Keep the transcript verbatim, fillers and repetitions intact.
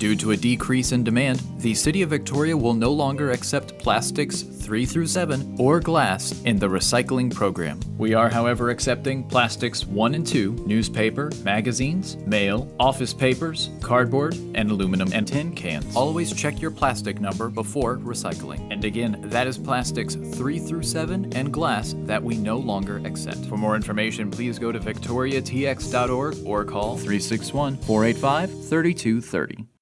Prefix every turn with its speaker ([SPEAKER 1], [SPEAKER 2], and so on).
[SPEAKER 1] Due to a decrease in demand, the City of Victoria will no longer accept plastics three through seven or glass in the recycling program. We are, however, accepting plastics one and two, newspaper, magazines, mail, office papers, cardboard, and aluminum and tin cans. Always check your plastic number before recycling. And again, that is plastics three through seven and glass that we no longer accept. For more information, please go to victoria t x dot org or call three six one, four eight five, three two three zero.